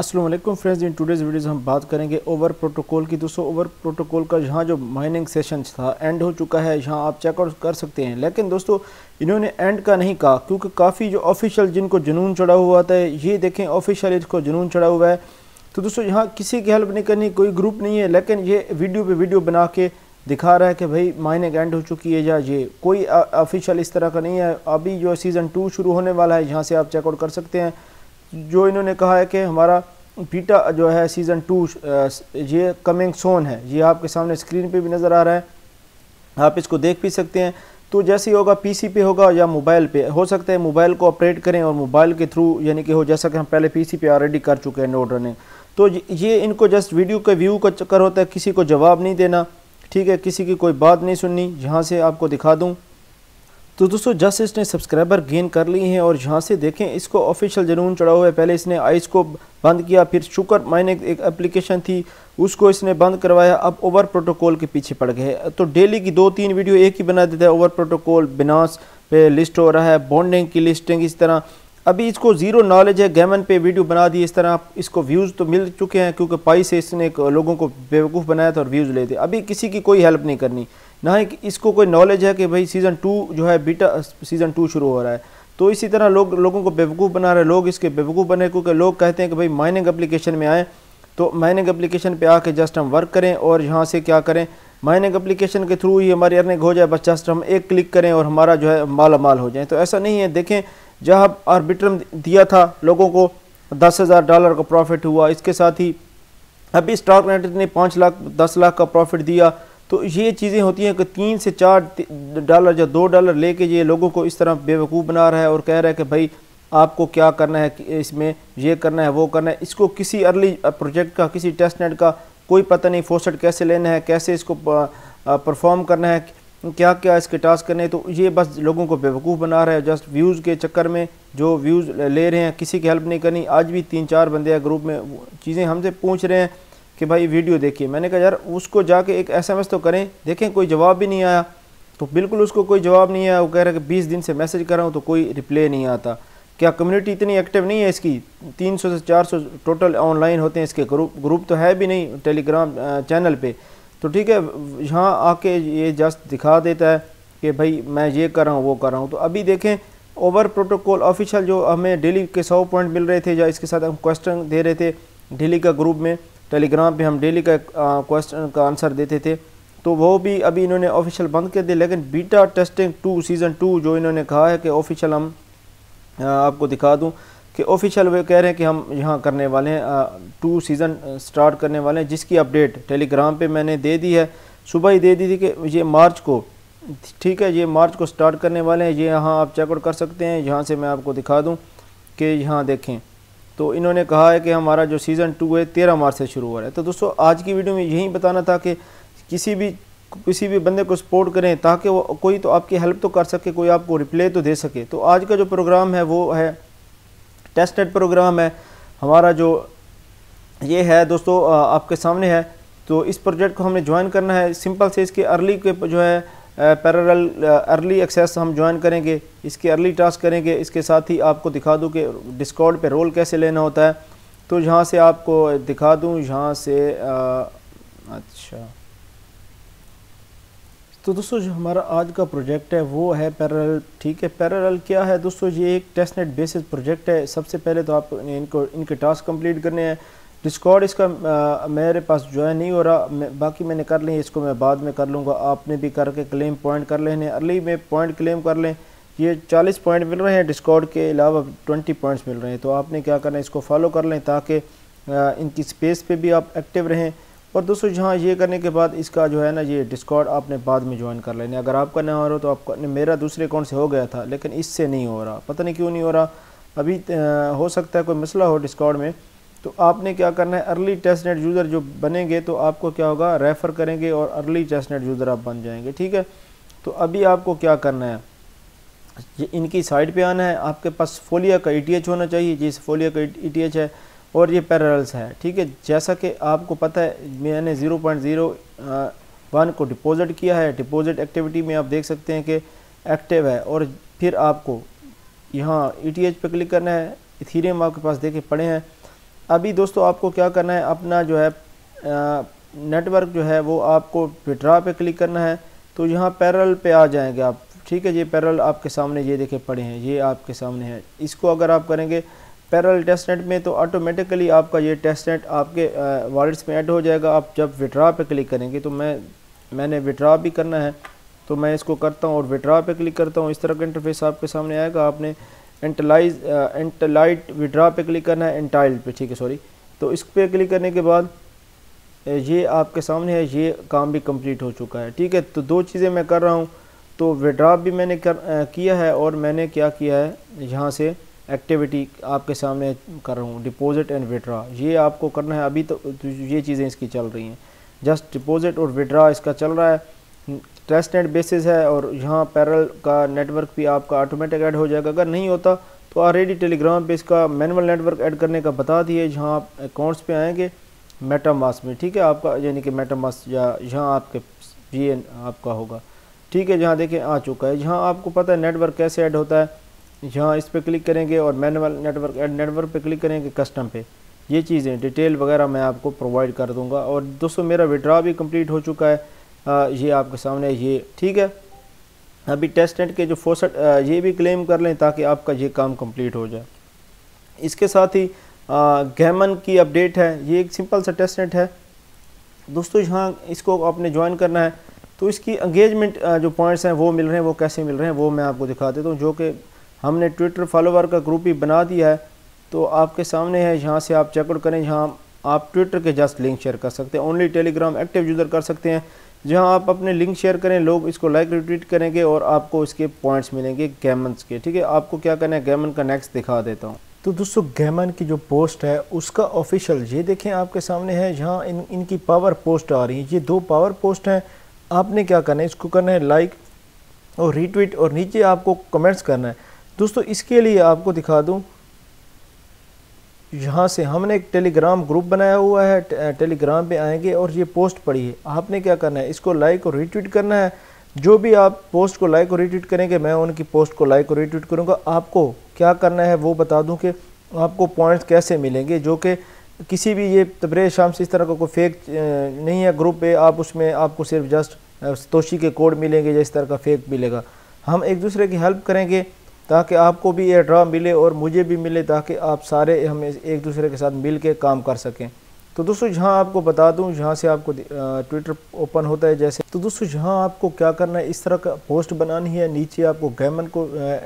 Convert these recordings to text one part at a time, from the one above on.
अस्सलाम वालेकुम friends, in today's videos हम बात करेंगे ओवर प्रोटोकॉल की। दोस्तों ओवर प्रोटोकॉल का यहाँ जो माइनिंग सेशन था एंड हो चुका है, यहाँ आप चेकआउट कर सकते हैं। लेकिन दोस्तों इन्होंने एंड का नहीं कहा, क्योंकि काफ़ी जो ऑफिशियल जिनको जुनून चढ़ा हुआ था, ये देखें ऑफिशियल इसको जुनून चढ़ा हुआ है। तो दोस्तों यहाँ किसी की हेल्प नहीं करनी, कोई ग्रुप नहीं है, लेकिन ये वीडियो पे वीडियो बना के दिखा रहा है कि भाई माइनिंग एंड हो चुकी है, या ये कोई ऑफिशियल इस तरह का नहीं है। अभी जो सीज़न 2 शुरू होने वाला है, यहाँ से आप चेकआउट कर सकते हैं। जो इन्होंने कहा है कि हमारा बीटा जो है सीज़न 2 ये कमिंग सोन है, ये आपके सामने स्क्रीन पे भी नज़र आ रहा है, आप इसको देख भी सकते हैं। तो जैसे ही होगा पीसी पे होगा या मोबाइल पे, हो सकता है मोबाइल को ऑपरेट करें और मोबाइल के थ्रू, यानी कि हो जैसा कि हम पहले पीसी पे ऑलरेडी कर चुके हैं नोड रनिंग। तो ये इनको जस्ट वीडियो का व्यू का चक्कर होता है, किसी को जवाब नहीं देना, ठीक है, किसी की कोई बात नहीं सुननी। यहाँ से आपको दिखा दूँ तो दोस्तों जस्ट इसने सब्सक्राइबर गेन कर लिए हैं और यहाँ से देखें इसको ऑफिशियल जुनून चढ़ा हुआ है। पहले इसने आइस को बंद किया, फिर शुक्र माइनिंग एक एप्लीकेशन थी उसको इसने बंद करवाया, अब ओवर प्रोटोकॉल के पीछे पड़ गए। तो डेली की 2-3 वीडियो एक ही बना देता है। ओवर प्रोटोकॉल बिनास पे लिस्ट हो रहा है, बॉन्डिंग की लिस्टिंग इस तरह। अभी इसको ज़ीरो नॉलेज है, गेमन पे वीडियो बना दी इस तरह। इसको व्यूज़ तो मिल चुके हैं, क्योंकि पाई से इसने लोगों को बेवकूफ़ बनाया था और व्यूज़ लेते। अभी किसी की कोई हेल्प नहीं करनी, ना ही इसको कोई नॉलेज है कि भाई सीज़न 2 जो है बीटा सीज़न 2 शुरू हो रहा है। तो इसी तरह लोगों को बेवकूफ़ बना रहे, लोग इसके बेवकूफ़ बने, क्योंकि लोग कहते हैं कि भाई माइनिंग एप्लीकेशन में आएँ, तो माइनिंग एप्लीकेशन पे आके जस्ट हम वर्क करें और यहाँ से क्या करें, माइनिंग एप्लीकेशन के थ्रू ही हमारी अर्निंग हो जाए, बस जस्ट हम एक क्लिक करें और हमारा जो है माला माल हो जाए। तो ऐसा नहीं है। देखें जहाँ आर्बिट्रम दिया था लोगों को $10,000 का प्रॉफिट हुआ, इसके साथ ही अभी स्टॉक मार्केट ने 5 लाख 10 लाख का प्रॉफिट दिया। तो ये चीज़ें होती हैं कि $3 से $4 या $2 लेके ये लोगों को इस तरह बेवकूफ़ बना रहा है और कह रहा है कि भाई आपको क्या करना है, इसमें ये करना है वो करना है। इसको किसी अर्ली प्रोजेक्ट का, किसी टेस्टनेट का कोई पता नहीं, फोसट कैसे लेना है, कैसे इसको परफॉर्म करना है, क्या क्या इसके टास्क करने। तो ये बस लोगों को बेवकूफ़ बना रहा है, जस्ट व्यूज़ के चक्कर में जो व्यूज़ ले रहे हैं, किसी की हेल्प नहीं करनी। आज भी 3-4 बंदे हैं ग्रुप में, चीज़ें हमसे पूछ रहे हैं कि भाई वीडियो देखिए। मैंने कहा यार उसको जाके एक SMS तो करें, देखें कोई जवाब भी नहीं आया। तो बिल्कुल उसको कोई जवाब नहीं आया, वो कह रहा है कि 20 दिन से मैसेज कर रहा हूँ तो कोई रिप्लाई नहीं आता। क्या कम्युनिटी इतनी एक्टिव नहीं है इसकी? 300 से 400 टोटल ऑनलाइन होते हैं इसके ग्रुप तो है भी नहीं टेलीग्राम चैनल पे। तो ठीक है, यहाँ आके ये जस्ट दिखा देता है कि भाई मैं ये कर रहा हूँ वो कर रहा हूँ। तो अभी देखें ओवर प्रोटोकॉल ऑफिशियल जो हमें डेली के 100 पॉइंट मिल रहे थे, या इसके साथ हम क्वेश्चन दे रहे थे डेली का ग्रुप में, टेलीग्राम पे हम डेली का क्वेश्चन का आंसर देते थे, तो वो भी अभी इन्होंने ऑफिशियल बंद कर दिया। लेकिन बीटा टेस्टिंग 2 सीज़न 2 जो इन्होंने कहा है कि ऑफिशियल, हम आपको दिखा दूं कि ऑफिशियल वे कह रहे हैं कि हम यहाँ करने वाले हैं 2 सीज़न स्टार्ट करने वाले हैं, जिसकी अपडेट टेलीग्राम पे मैंने दे दी है, सुबह ही दे दी थी कि ये मार्च को, ठीक है, ये मार्च को स्टार्ट करने वाले हैं। ये यहाँ आप चेकआउट कर सकते हैं। यहाँ से मैं आपको दिखा दूँ कि यहाँ देखें, तो इन्होंने कहा है कि हमारा जो सीज़न 2 है 13 मार्च से शुरू हो रहा है। तो दोस्तों आज की वीडियो में यही बताना था कि किसी भी बंदे को सपोर्ट करें, ताकि वो कोई तो आपकी हेल्प तो कर सके, कोई आपको रिप्लाई तो दे सके। तो आज का जो प्रोग्राम है वो है टेस्टेड प्रोग्राम है हमारा, जो ये है दोस्तों आपके सामने है। तो इस प्रोजेक्ट को हमने ज्वाइन करना है। सिंपल से इसके अर्ली के जो है पैरेलल अर्ली एक्सेस हम ज्वाइन करेंगे, इसके अर्ली टास्क करेंगे। इसके साथ ही आपको दिखा दूं कि डिस्कॉर्ड पे रोल कैसे लेना होता है। तो यहाँ से आपको दिखा दूं, यहाँ से अच्छा, तो दोस्तों जो हमारा आज का प्रोजेक्ट है वो है पैरेलल, ठीक है। पैरेलल क्या है दोस्तों? ये एक टेस्टनेट बेसिस प्रोजेक्ट है। सबसे पहले तो आपको इनके टास्क कंप्लीट करने हैं। डिस्कॉर्ड इसका मेरे पास ज्वाइन नहीं हो रहा, बाकी मैंने कर ली, इसको मैं बाद में कर लूँगा। आपने भी करके क्लेम पॉइंट कर लेने, अर्ली में पॉइंट क्लेम कर लें। ये 40 पॉइंट मिल रहे हैं, डिस्कॉर्ड के अलावा 20 पॉइंट्स मिल रहे हैं। तो आपने क्या करना है, इसको फॉलो कर लें ताकि इनकी स्पेस पे भी आप एक्टिव रहें। और दोस्तों यहाँ ये करने के बाद इसका जो है ना, ये डिस्कॉर्ड आपने बाद में ज्वाइन कर लेने। अगर आपका ना हो रहा तो आपका, मेरा दूसरे अकाउंट से हो गया था लेकिन इससे नहीं हो रहा, पता नहीं क्यों नहीं हो रहा। अभी हो सकता है कोई मसला हो डिस्कॉर्ड में। तो आपने क्या करना है, अर्ली टेस्टनेट यूज़र जो बनेंगे तो आपको क्या होगा, रेफ़र करेंगे और अर्ली टेस्टनेट यूज़र आप बन जाएंगे, ठीक है। तो अभी आपको क्या करना है, ये इनकी साइड पे आना है। आपके पास फोलिया का ETH होना चाहिए, जिस फोलिया का ETH है, और ये पैरेलल्स है, ठीक है। जैसा कि आपको पता है मैंने 0.01 को डिपॉजिट किया है। डिपॉजिट एक्टिविटी में आप देख सकते हैं कि एक्टिव है। और फिर आपको यहाँ ETH पे क्लिक करना है। इथीरियम आपके पास देखे पड़े हैं। अभी दोस्तों आपको क्या करना है, अपना जो है नेटवर्क जो है वो आपको विड्रॉ पे क्लिक करना है। तो यहाँ पैरेलल पे आ जाएंगे आप, ठीक है। ये पैरेलल आपके सामने ये देखे पड़े हैं, ये आपके सामने है। इसको अगर आप करेंगे पैरेलल टेस्टनेट में तो ऑटोमेटिकली आपका ये टेस्टनेट आपके वॉलेट्स में ऐड हो जाएगा। आप जब विड्रॉ पे क्लिक करेंगे तो मैंने विड्रॉ भी करना है, तो मैं इसको करता हूँ और विड्रॉ पे क्लिक करता हूँ। इस तरह का इंटरफेस आपके सामने आएगा। आपने एंटलाइट विड्रॉ पे क्लिक करना है, एंटाइल्ड पे, ठीक है, सॉरी। तो इस पर क्लिक करने के बाद ये आपके सामने है, ये काम भी कंप्लीट हो चुका है, ठीक है। तो दो चीज़ें मैं कर रहा हूँ, तो विड्रॉ भी मैंने किया है और मैंने क्या किया है, यहाँ से एक्टिविटी आपके सामने कर रहा हूँ, डिपॉजिट एंड विड्रॉ। ये आपको करना है अभी, तो ये चीज़ें इसकी चल रही हैं। जस्ट डिपॉजिट और विड्रॉ इसका चल रहा है, टेस्टनेट बेसिस है। और यहाँ पैरेलल का नेटवर्क भी आपका ऑटोमेटिक ऐड हो जाएगा। अगर नहीं होता तो ऑलरेडी टेलीग्राम पे इसका मैनुअल नेटवर्क ऐड करने का बता दिए। जहाँ आप अकाउंट्स पे आएंगे मेटामास्क में, ठीक है, आपका यानी कि मेटामास्क या यहाँ आपके ये आपका होगा, ठीक है। जहाँ देखें आ चुका है। यहाँ आपको पता है नेटवर्क कैसे ऐड होता है। यहाँ इस पर क्लिक करेंगे और मैनुअल नेटवर्क ऐड नेटवर्क पे क्लिक करेंगे, कस्टम पे। ये चीज़ें डिटेल वगैरह मैं आपको प्रोवाइड कर दूंगा। और दोस्तों मेरा विड्रॉ भी कंप्लीट हो चुका है, ये आपके सामने ये, ठीक है। अभी टेस्टनेट के जो 64 ये भी क्लेम कर लें ताकि आपका ये काम कंप्लीट हो जाए। इसके साथ ही गैमन की अपडेट है। ये एक सिंपल सा टेस्टनेट है दोस्तों। यहाँ इसको आपने ज्वाइन करना है तो इसकी एंगेजमेंट जो पॉइंट्स हैं वो मिल रहे हैं। वो कैसे मिल रहे हैं वो मैं आपको दिखा देता हूँ, जो कि हमने ट्विटर फॉलोवर का ग्रुप ही बना दिया है। तो आपके सामने है, यहाँ से आप चेकआउट करें। यहाँ आप ट्विटर के जस्ट लिंक शेयर कर सकते हैं, ओनली टेलीग्राम एक्टिव यूज़र कर सकते हैं। जहाँ आप अपने लिंक शेयर करें, लोग इसको लाइक रिट्वीट करेंगे और आपको इसके पॉइंट्स मिलेंगे गैमन्स के, ठीक है। आपको क्या करना है, गैमन का नेक्स्ट दिखा देता हूँ। तो दोस्तों गैमन की जो पोस्ट है उसका ऑफिशियल ये देखें आपके सामने है। यहाँ इनकी पावर पोस्ट आ रही है, ये 2 पावर पोस्ट हैं। आपने क्या करना है, इसको करना है लाइक और रीट्वीट और नीचे आपको कमेंट्स करना है। दोस्तों इसके लिए आपको दिखा दूँ, यहाँ से हमने एक टेलीग्राम ग्रुप बनाया हुआ है। टेलीग्राम पे आएंगे और ये पोस्ट पड़ी है। आपने क्या करना है, इसको लाइक और रीट्वीट करना है। जो भी आप पोस्ट को लाइक और रीट्वीट करेंगे मैं उनकी पोस्ट को लाइक और रीट्वीट करूँगा। आपको क्या करना है वो बता दूं कि आपको पॉइंट्स कैसे मिलेंगे, जो कि किसी भी ये तबरेज़ शाम से इस तरह का कोई फेक नहीं है ग्रुप पे। आप उसमें आपको सिर्फ जस्ट तोशी के कोड मिलेंगे या इस तरह का फेक मिलेगा। हम एक दूसरे की हेल्प करेंगे ताकि आपको भी एयर ड्रॉ मिले और मुझे भी मिले, ताकि आप सारे हम एक दूसरे के साथ मिल के काम कर सकें। तो दोस्तों यहाँ आपको बता दूँ, यहाँ से आपको ट्विटर ओपन होता है जैसे। तो दोस्तों यहाँ आपको क्या करना है, इस तरह का पोस्ट बनानी है। नीचे आपको गैमन को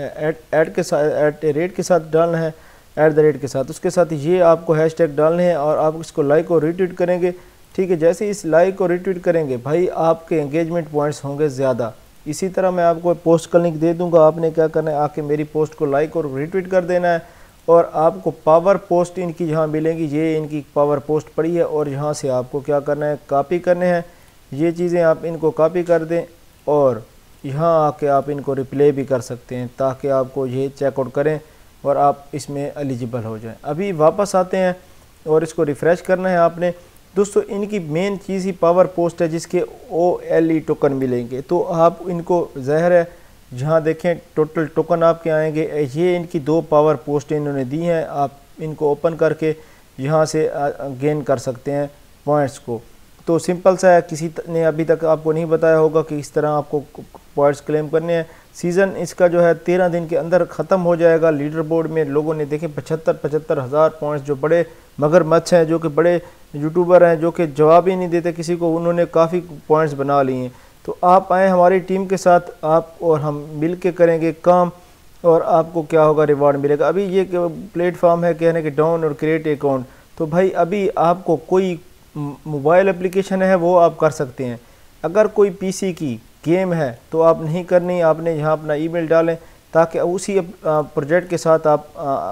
ऐड के साथ @ के साथ डालना है, @ के साथ। उसके साथ ये आपको हैशटैग डालने हैं और आप इसको लाइक और रीट्वीट करेंगे, ठीक है। जैसे इस लाइक और रीट्वीट करेंगे भाई आपके एंगेजमेंट पॉइंट्स होंगे ज़्यादा। इसी तरह मैं आपको पोस्ट का लिंक दे दूँगा। आपने क्या करना है, आके मेरी पोस्ट को लाइक और रीट्वीट कर देना है और आपको पावर पोस्ट इनकी यहाँ मिलेंगी। ये इनकी पावर पोस्ट पड़ी है और यहाँ से आपको क्या करना है, कॉपी करने हैं ये चीज़ें। आप इनको कॉपी कर दें और यहाँ आके आप इनको रिप्ले भी कर सकते हैं ताकि आपको ये चेकआउट करें और आप इसमें एलिजिबल हो जाएं। अभी वापस आते हैं और इसको रिफ़्रेश करना है आपने। दोस्तों इनकी मेन चीज़ ही पावर पोस्ट है जिसके OLE टोकन मिलेंगे। तो आप इनको ज़ाहिर है जहाँ देखें टोटल टोकन आपके आएंगे। ये इनकी 2 पावर पोस्ट इन्होंने दी हैं। आप इनको ओपन करके यहाँ से गेन कर सकते हैं पॉइंट्स को। तो सिंपल सा है, किसी ने अभी तक आपको नहीं बताया होगा कि इस तरह आपको पॉइंट्स क्लेम करने हैं। सीज़न इसका जो है 13 दिन के अंदर ख़त्म हो जाएगा। लीडर बोर्ड में लोगों ने देखें 75 हज़ार पॉइंट्स, जो बड़े मगरमच्छ हैं, जो कि बड़े यूट्यूबर हैं, जो कि जवाब ही नहीं देते किसी को, उन्होंने काफ़ी पॉइंट्स बना लिए हैं। तो आप आएँ हमारी टीम के साथ, आप और हम मिल के करेंगे काम और आपको क्या होगा, रिवार्ड मिलेगा। अभी ये प्लेटफॉर्म है कहने के डाउन और क्रिएट अकाउंट। तो भाई अभी आपको कोई मोबाइल एप्लीकेशन है वो आप कर सकते हैं। अगर कोई पीसी की गेम है तो आप नहीं करनी, आपने यहाँ अपना ईमेल डालें ताकि उसी प्रोजेक्ट के साथ आप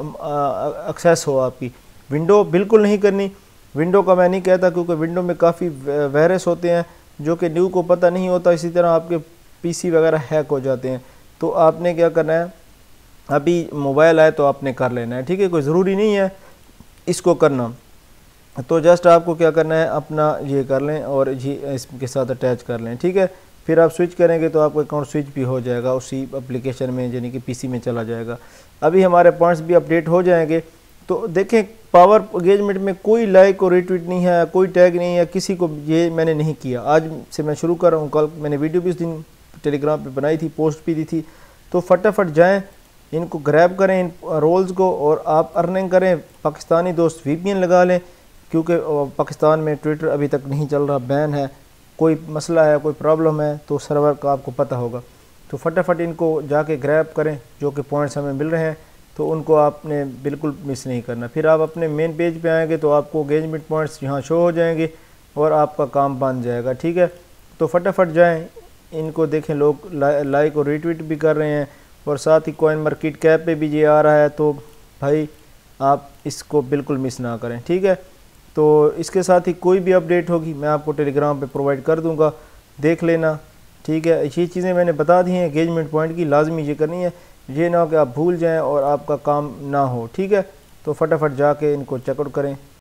एक्सेस हो। आपकी विंडो बिल्कुल नहीं करनी। विंडो का मैं नहीं कहता क्योंकि विंडो में काफ़ी वायरस होते हैं जो कि न्यू को पता नहीं होता। इसी तरह आपके पीसी वगैरह हैक हो जाते हैं। तो आपने क्या करना है, अभी मोबाइल आए तो आपने कर लेना है, ठीक है। कोई ज़रूरी नहीं है इसको करना। तो जस्ट आपको क्या करना है, अपना ये कर लें और ये इसके साथ अटैच कर लें, ठीक है। फिर आप स्विच करेंगे तो आपका अकाउंट स्विच भी हो जाएगा उसी एप्लीकेशन में, यानी कि पीसी में चला जाएगा। अभी हमारे पॉइंट्स भी अपडेट हो जाएंगे। तो देखें पावर एंगेजमेंट में कोई लाइक और रिट्वीट नहीं है, कोई टैग नहीं है, किसी को ये मैंने नहीं किया। आज से मैं शुरू कर रहा हूँ, कल मैंने वीडियो भी उस दिन टेलीग्राम पे बनाई थी, पोस्ट भी दी थी। तो फटाफट जाएं, इनको ग्रैब करें इन रोल्स को और आप अर्निंग करें। पाकिस्तानी दोस्त वीपीएन लगा लें, क्योंकि पाकिस्तान में ट्विटर अभी तक नहीं चल रहा, बैन है। कोई मसला है, कोई प्रॉब्लम है तो सर्वर का आपको पता होगा। तो फटाफट इनको जाके ग्रैब करें, जो कि पॉइंट्स हमें मिल रहे हैं, तो उनको आपने बिल्कुल मिस नहीं करना। फिर आप अपने मेन पेज पे आएंगे तो आपको एंगेजमेंट पॉइंट्स यहाँ शो हो जाएंगे और आपका काम बन जाएगा। ठीक है, तो फटाफट जाएं, इनको देखें, लोग लाइक और रीट्वीट भी कर रहे हैं और साथ ही कॉइन मार्केट कैप पे भी ये आ रहा है। तो भाई आप इसको बिल्कुल मिस ना करें। ठीक है, तो इसके साथ ही कोई भी अपडेट होगी मैं आपको टेलीग्राम पे प्रोवाइड कर दूंगा, देख लेना। ठीक है, ये चीज़ें मैंने बता दी हैं एंगेजमेंट पॉइंट की, लाजमी ये करनी है, ये ना हो कि आप भूल जाएं और आपका काम ना हो। ठीक है, तो फटाफट जाके इनको चेकआउट करें।